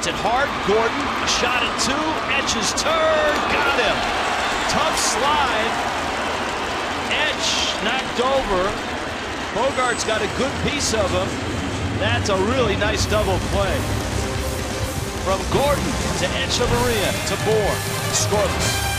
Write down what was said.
Hits it hard. Gordon, a shot at two. Etch's turn. Got him. Tough slide. Etch knocked over. Bogart's got a good piece of him. That's a really nice double play. From Gordon to Echeverria to Bour. Scoreless.